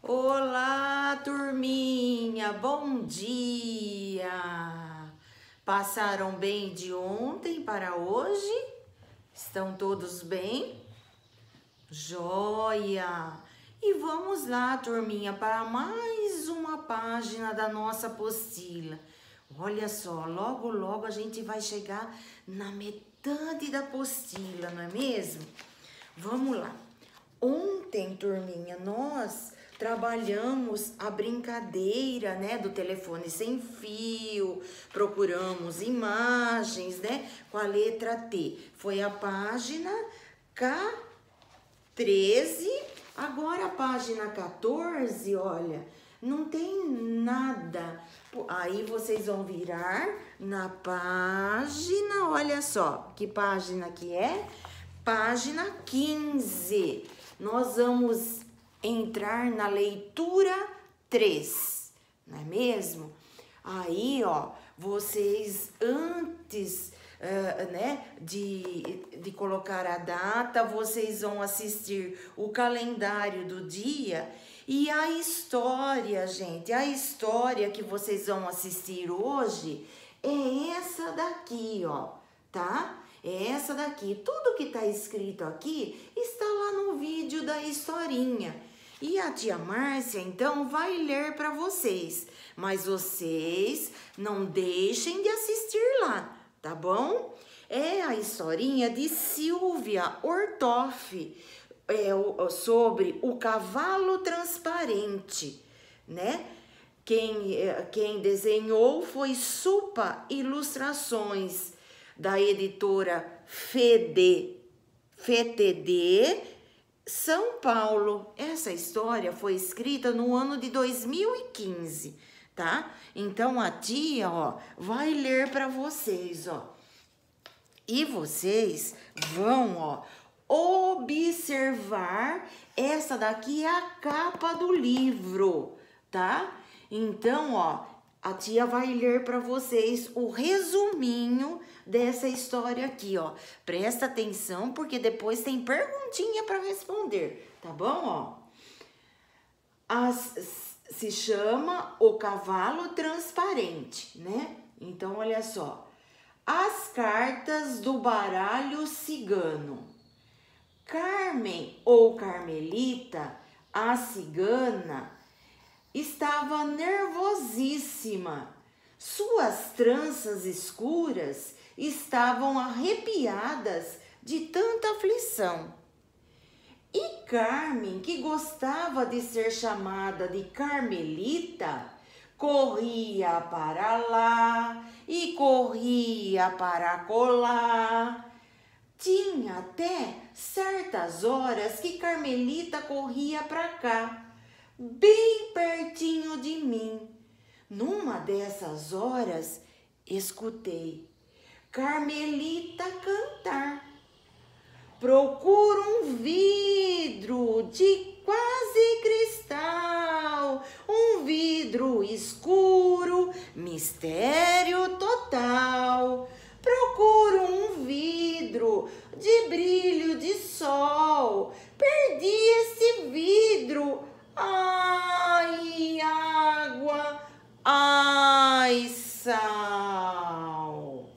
Olá, turminha, bom dia! Passaram bem de ontem para hoje? Estão todos bem? Joia! E vamos lá, turminha, para mais uma página da nossa apostila. Olha só, logo, logo a gente vai chegar na metade da apostila, não é mesmo? Vamos lá. Ontem, turminha, nós trabalhamos a brincadeira, né, do telefone sem fio, procuramos imagens, né, com a letra T. Foi a página K13, agora a página 14, olha, não tem nada. Aí vocês vão virar na página, olha só, que página que é? Página 15. Nós vamos entrar na leitura 3, não é mesmo? Aí, ó, vocês antes, né, de colocar a data, vocês vão assistir o calendário do dia e a história, gente. A história que vocês vão assistir hoje é essa daqui, ó, tá? É essa daqui. Tudo que tá escrito aqui está lá no vídeo da historinha. E a tia Márcia, então, vai ler para vocês. Mas vocês não deixem de assistir lá, tá bom? É a historinha de Silvia Ortoff, sobre o cavalo transparente, né? Quem desenhou foi Supa Ilustrações, da editora FTD, São Paulo. Essa história foi escrita no ano de 2015, tá? Então a tia, ó, vai ler para vocês, ó. E vocês vão, ó, observar. Essa daqui é a capa do livro, tá? Então, ó, a tia vai ler para vocês o resuminho dessa história aqui, ó. Presta atenção, porque depois tem perguntinha para responder, tá bom, ó? Se chama O Cavalo Transparente, né? Então, olha só. As cartas do baralho cigano. Carmen ou Carmelita, a cigana, estava nervosíssima. Suas tranças escuras estavam arrepiadas de tanta aflição. E Carmen, que gostava de ser chamada de Carmelita, corria para lá e corria para colar. Tinha até certas horas que Carmelita corria para cá, bem pertinho de mim. Numa dessas horas, escutei Carmelita cantar. Procuro um vidro de quase cristal, um vidro escuro, mistério total. Procuro um vidro de brilho de sol, perdi esse vidro. Ai, água, ai, sal.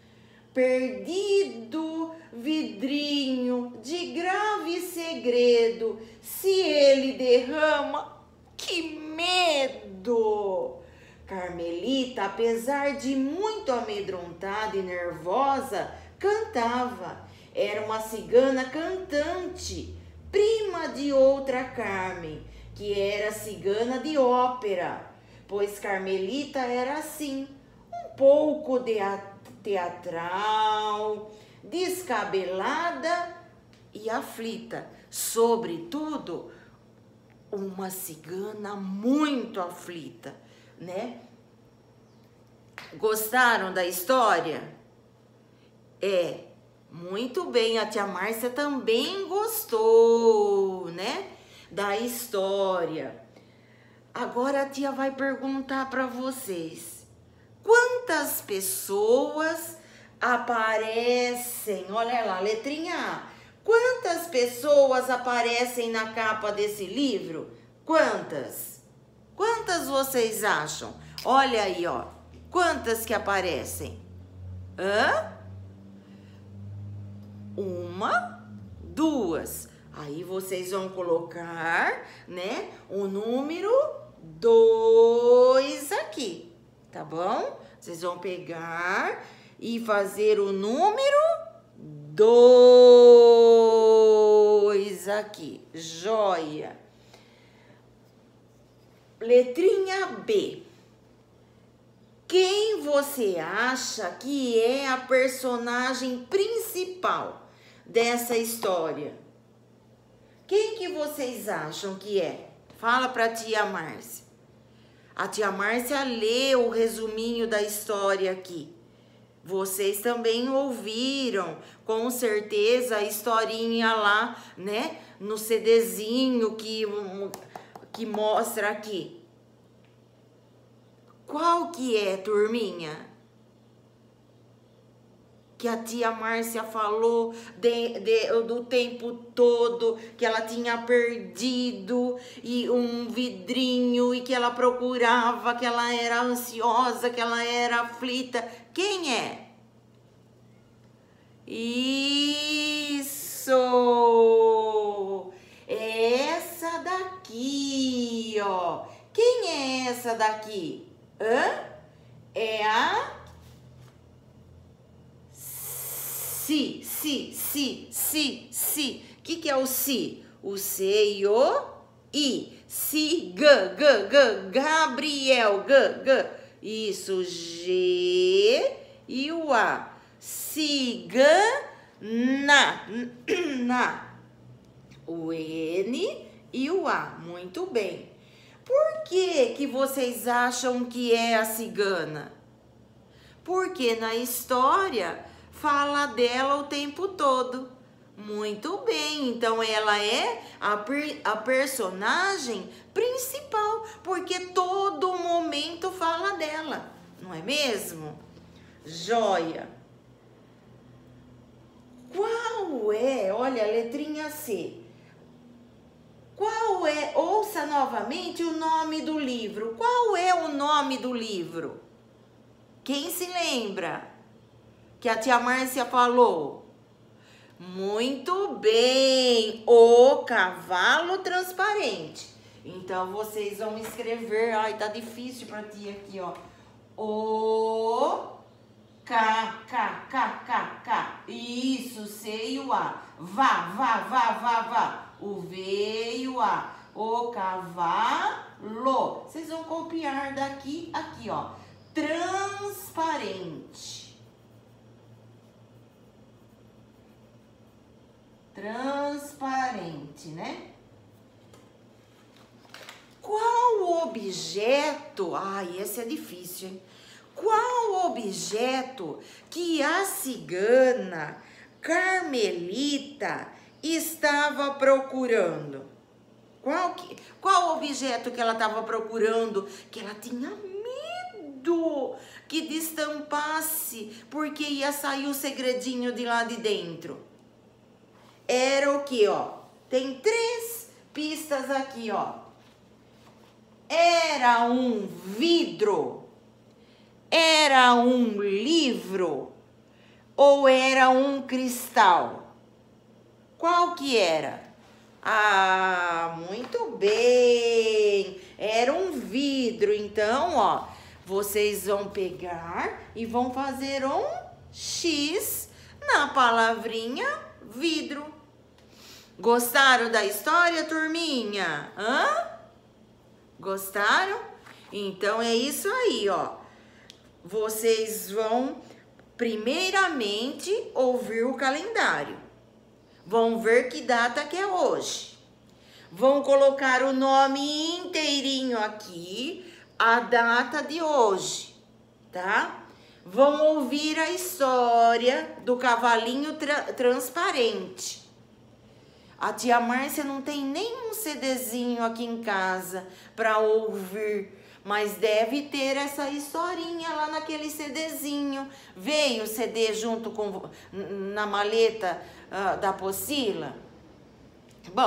Perdido vidrinho de grave segredo, se ele derrama, que medo! Carmelita, apesar de muito amedrontada e nervosa, cantava. Era uma cigana cantante, prima de outra Carmen, que era cigana de ópera, pois Carmelita era assim, um pouco teatral, descabelada e aflita, sobretudo uma cigana muito aflita, né? Gostaram da história? Muito bem, a tia Márcia também gostou, né, da história. Agora a tia vai perguntar para vocês: quantas pessoas aparecem? Olha lá, letrinha A. Quantas pessoas aparecem na capa desse livro? Quantas? Quantas vocês acham? Olha aí, ó. Quantas que aparecem? Hã? 1, 2. Aí vocês vão colocar, né, o número 2 aqui, tá bom? Vocês vão pegar e fazer o número 2 aqui. Joia. Letrinha B. Quem você acha que é a personagem principal dessa história? Quem que vocês acham que é? Fala pra tia Márcia. A tia Márcia lê o resuminho da história aqui. Vocês também ouviram, com certeza, a historinha lá, né? No CDzinho que mostra aqui. Qual que é, turminha? Que a tia Márcia falou do tempo todo, que ela tinha perdido e um vidrinho e que ela procurava, que ela era ansiosa, que ela era aflita. Quem é? Isso! Essa daqui, ó. Quem é essa daqui? Hã? É a... Si. Que é o si? O C e o I. Si, Gabriel, Isso, G e o A. Cigana. O N e o A. Muito bem. Por que vocês acham que é a cigana? Porque na história fala dela o tempo todo. Muito bem, então ela é a personagem principal, porque todo momento fala dela, não é mesmo? Joia. Qual é, olha, a letrinha C. Qual é, ouça novamente o nome do livro. Qual é o nome do livro? Quem se lembra? Que a tia Márcia falou. Muito bem, O Cavalo Transparente. Então, vocês vão escrever, ai, tá difícil pra tia aqui, ó. O, K. Isso, C e o A. Vá. O V e o A. O cavalo. Vocês vão copiar daqui, aqui, ó. Transparente. Transparente, né? Qual objeto... Ai, esse é difícil, hein? Qual objeto que a cigana Carmelita estava procurando? Qual objeto que ela estava procurando? Que ela tinha medo que destampasse, porque ia sair o segredinho de lá de dentro. Era o que, ó? Tem 3 pistas aqui, ó. Era um vidro? Era um livro? Ou era um cristal? Qual que era? Ah, muito bem! Era um vidro. Então, ó, vocês vão pegar e vão fazer um X na palavrinha vidro. Gostaram da história, turminha? Hã? Gostaram? Então, é isso aí, ó. Vocês vão, primeiramente, ouvir o calendário. Vão ver que data que é hoje. Vão colocar o nome inteirinho aqui, a data de hoje, tá? Vão ouvir a história do cavalinho transparente. A tia Márcia não tem nenhum CDzinho aqui em casa para ouvir, mas deve ter essa historinha lá naquele CDzinho. Veio o CD junto na maleta da Pocila? Bom,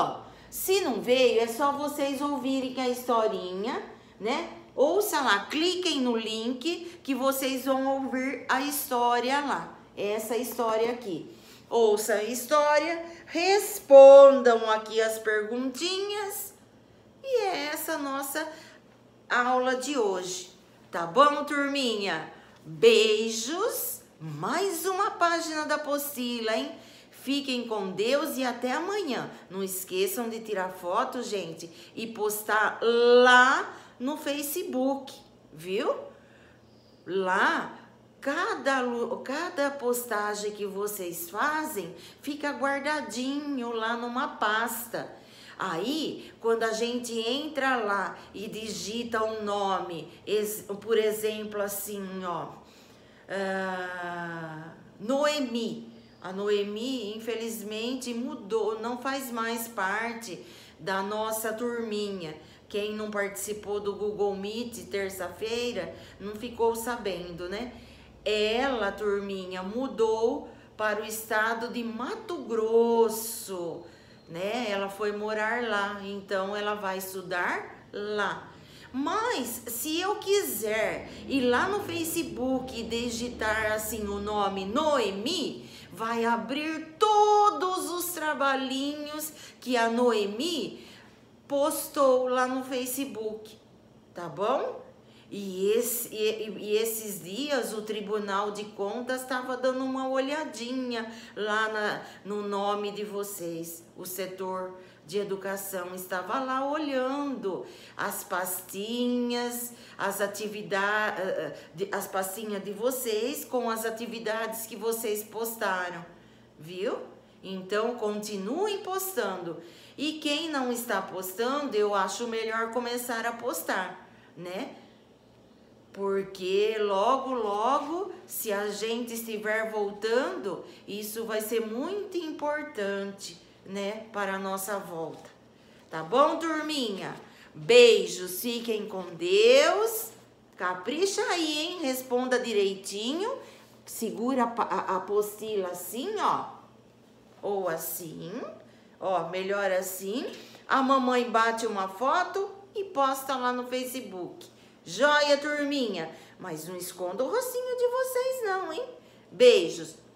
Se não veio, é só vocês ouvirem a historinha, né? Ouça lá, cliquem no link que vocês vão ouvir a história lá. Essa história aqui. Ouça a história, respondam aqui as perguntinhas. E é essa a nossa aula de hoje. Tá bom, turminha? Beijos. Mais uma página da apostila, hein? Fiquem com Deus e até amanhã. Não esqueçam de tirar foto, gente, e postar lá no Facebook, viu? Lá, cada postagem que vocês fazem fica guardadinho lá numa pasta. Aí, quando a gente entra lá e digita um nome, por exemplo, assim, ó, Noemi. A Noemi, infelizmente, mudou, não faz mais parte da nossa turminha. Quem não participou do Google Meet terça-feira, não ficou sabendo, né? Ela, turminha, mudou para o estado de Mato Grosso, né? Ela foi morar lá, então ela vai estudar lá. Mas se eu quiser ir lá no Facebook e digitar assim o nome Noemi, vai abrir todos os trabalhinhos que a Noemi postou lá no Facebook, tá bom? E esses dias o Tribunal de Contas estava dando uma olhadinha lá no nome de vocês. O setor de educação estava lá olhando as pastinhas, as atividades, as pastinhas de vocês com as atividades que vocês postaram, viu? Então, continuem postando. E quem não está postando, eu acho melhor começar a postar, né? Porque logo, logo, se a gente estiver voltando, isso vai ser muito importante, né? Para a nossa volta. Tá bom, turminha? Beijos, fiquem com Deus. Capricha aí, hein? Responda direitinho. Segura a apostila assim, ó. Ou assim. Ó, melhor assim. A mamãe bate uma foto e posta lá no Facebook. Joia, turminha? Mas não esconda o rostinho de vocês não, hein? Beijos.